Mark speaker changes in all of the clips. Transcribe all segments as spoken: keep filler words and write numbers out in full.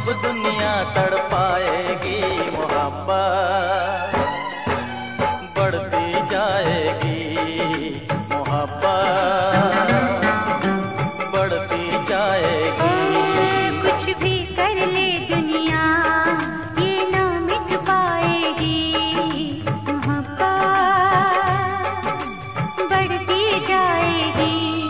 Speaker 1: जब दुनिया तड़पाएगी, मोहब्बत बढ़ती जाएगी, मोहब्बत बढ़ती जाएगी।
Speaker 2: कुछ भी कर ले दुनिया ये ना मिट पाएगी, मोहब्बत बढ़ती जाएगी।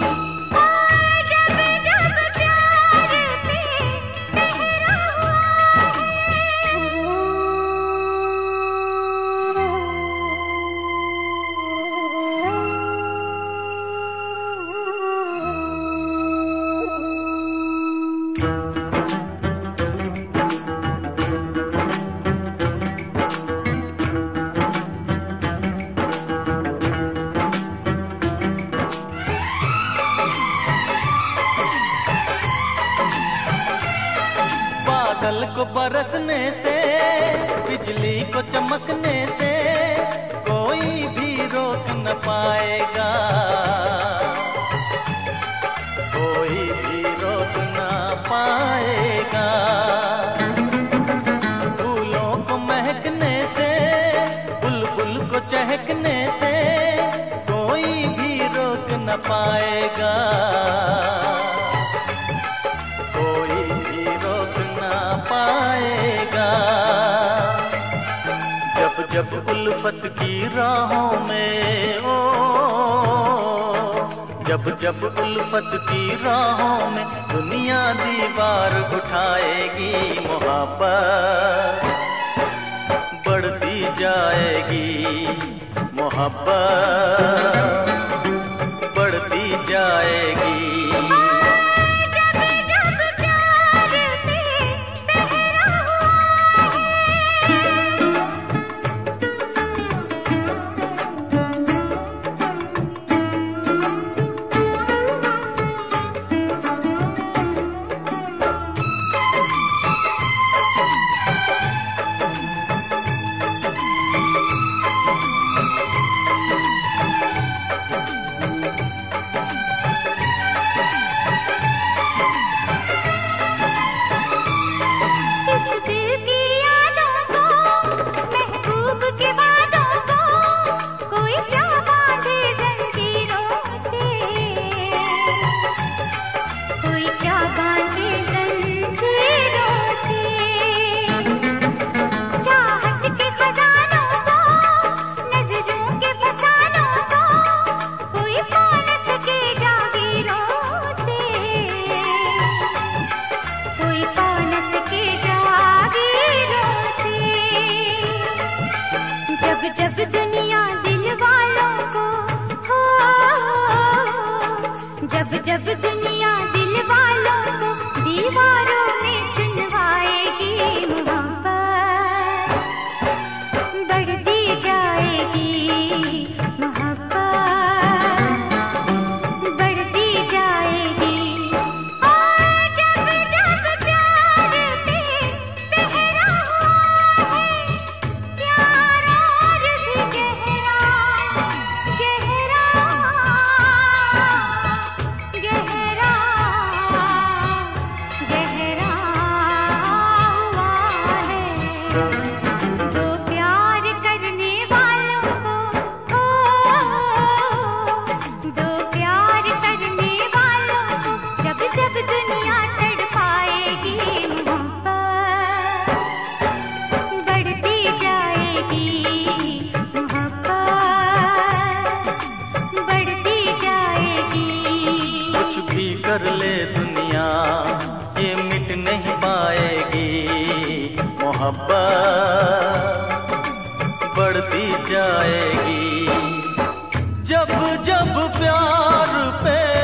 Speaker 1: बादल को बरसने से, बिजली को चमकने से कोई भी रोक न पाएगा, कोई भी रोक न पाएगा। फूलों को महकने से, बुलबुल को चहकने से कोई भी रोक न पाएगा, कोई भी रोक न पाएगा। जब जब उल्फत की राहों में, ओ जब जब उल्फत की राहों में दुनिया दीवार उठाएगी, मोहब्बत बढ़ती जाएगी, मोहब्बत बढ़ती जाएगी।
Speaker 2: जब दुनिया दिल वालों को, हो जब जब दुनिया दिल वालों को दीवारों में चुनवाएगी, मोहब्बत बढ़ती जाएगी, मोहब्बत बढ़ती जाएगी। और जब जब प्यार पे पहरा हुआ है, प्यार और भी गहरा गहरा गहरा गहरा हुआ है। तो प्यार करने वालों को, हो दो प्यार करने वालों को जब जब दुनिया तड़पाएगी, मोहब्बत बढ़ती जाएगी, मोहब्बत बढ़ती जाएगी।
Speaker 1: कुछ भी कर ले दुनिया ये मिट नहीं पाएगी, मोहब्बत बढ़ती जाएगी। जब जब प्यार पे